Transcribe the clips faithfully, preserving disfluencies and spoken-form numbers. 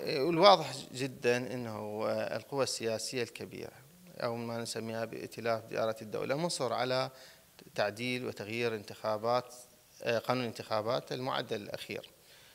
الواضح جدا أنه القوى السياسية الكبيرة أو ما نسميها بائتلاف دائرة الدولة مصر على تعديل وتغيير انتخابات قانون الانتخابات المعدل الأخير،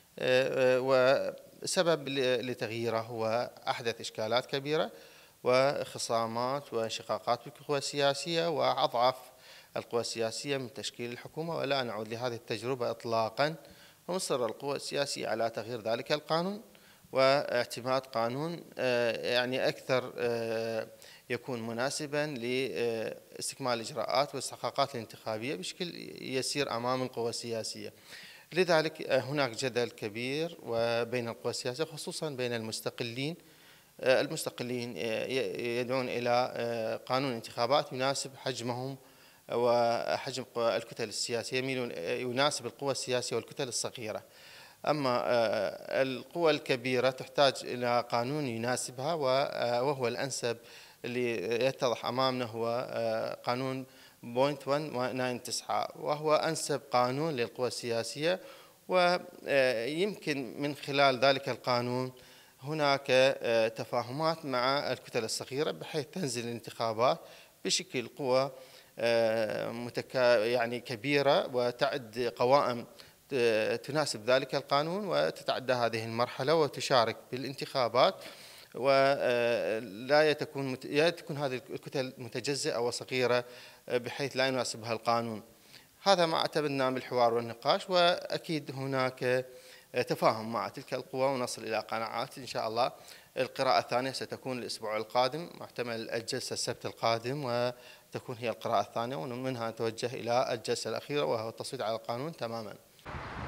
وسبب لتغييره هو أحدث إشكالات كبيرة وخصامات وانشقاقات في القوى السياسية وأضعف القوى السياسية من تشكيل الحكومة، ولا نعود لهذه التجربة إطلاقا. ومصر القوى السياسية على تغيير ذلك القانون واعتماد قانون يعني أكثر يكون مناسبا لاستكمال الإجراءات والاستحقاقات الانتخابية بشكل يسير أمام القوى السياسية. لذلك هناك جدل كبير وبين القوى السياسية خصوصا بين المستقلين. المستقلين يدعون إلى قانون انتخابات يناسب حجمهم وحجم الكتل السياسية، يميلون يناسب القوى السياسية والكتل الصغيرة. أما القوى الكبيرة تحتاج إلى قانون يناسبها، وهو الأنسب اللي يتضح أمامنا هو قانون بوينت واحد تسعة تسعة، وهو أنسب قانون للقوى السياسية. ويمكن من خلال ذلك القانون هناك تفاهمات مع الكتل الصغيرة بحيث تنزل الانتخابات بشكل قوى متكا يعني كبيرة وتعد قوائم تناسب ذلك القانون وتتعدى هذه المرحلة وتشارك بالانتخابات، ولا تكون تكون هذه الكتل متجزئة وصغيرة بحيث لا يناسبها القانون. هذا ما اعتمدنا بالحوار والنقاش، وأكيد هناك تفاهم مع تلك القوى ونصل إلى قناعات إن شاء الله. القراءة الثانية ستكون الأسبوع القادم، محتمل الجلسة السبت القادم وتكون هي القراءة الثانية، ومنها نتوجه إلى الجلسة الأخيرة وهو التصويت على القانون تماما.